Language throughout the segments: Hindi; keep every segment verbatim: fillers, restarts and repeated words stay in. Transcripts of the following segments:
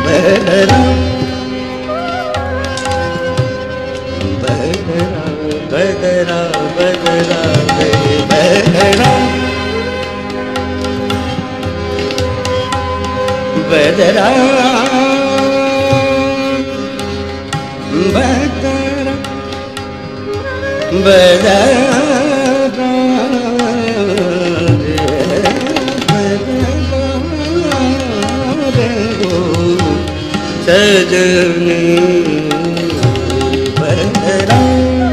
बहरा बहरा बहरा बहरा बहरा बदरा बदरा बदरा सजनी बदरा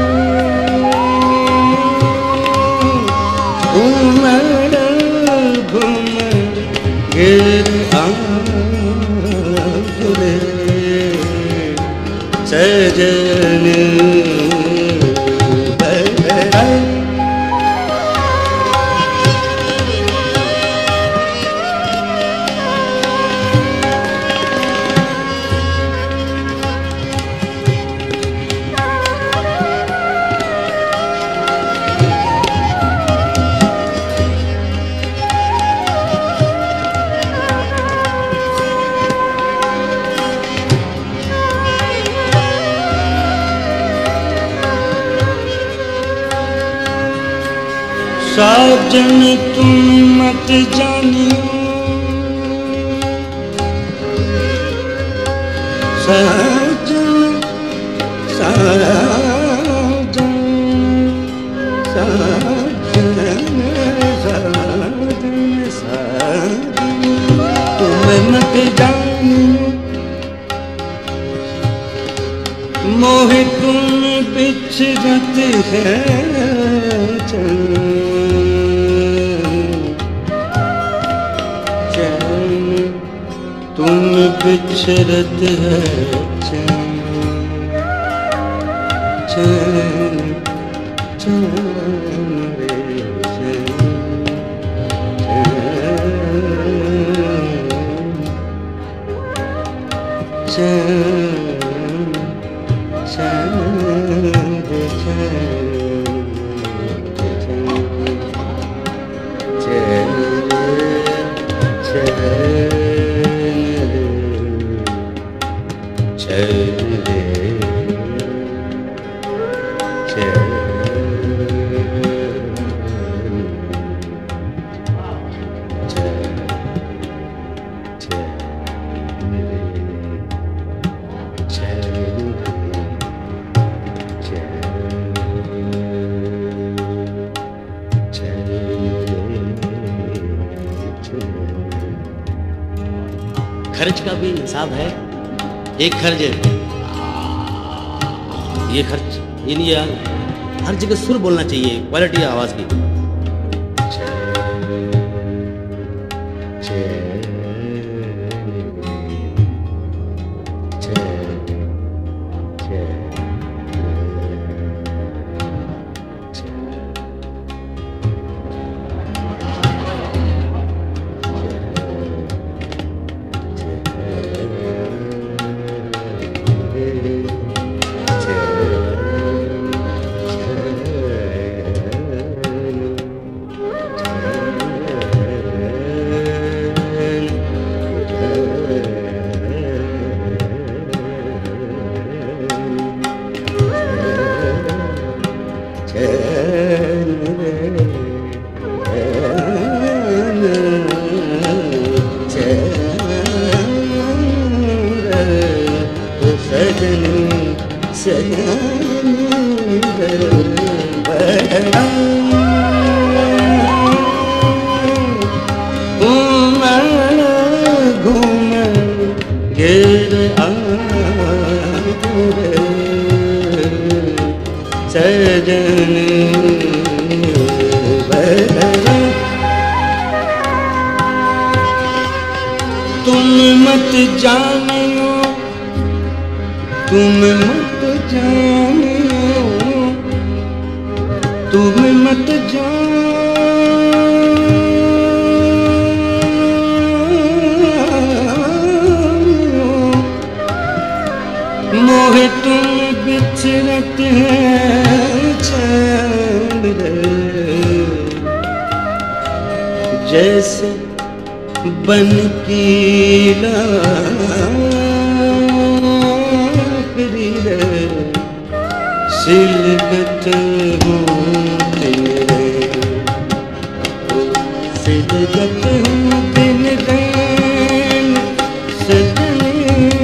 घूमर घूमर गिर आंगुले सजनी बदरा साजन तुम मत जानियो साजन साजन साजन साजन साजन तुम मत जानियो मोहे तुम बिछड़त है तुम बिछड़त है चैन चैन चैन रे चैन चैन चैन रे चैन चैन खर्च का भी हिसाब है। एक खर्च ये खर्च ये नहीं यार, हर जगह सुर बोलना चाहिए, क्वालिटी आवाज की। तुम मत जानियो तुम मत जानियो तुम मत जानियो मोहे तुम बिछड़त है चैन रे जैसे बन की लाकड़ी रे सिलगत हूँ तेरे सिलगत हूँ दिन रैन सजनी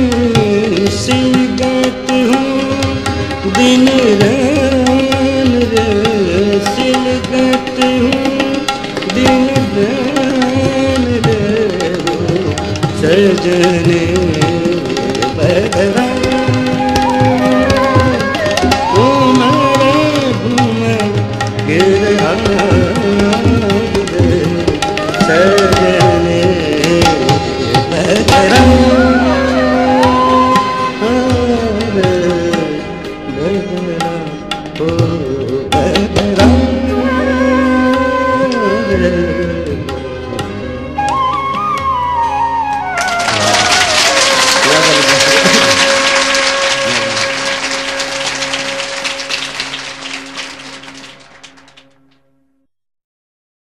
सिलगत हूँ दिन रैन रे सिलगत हूँ दिन रैन रे सजने बहरा गिर सजने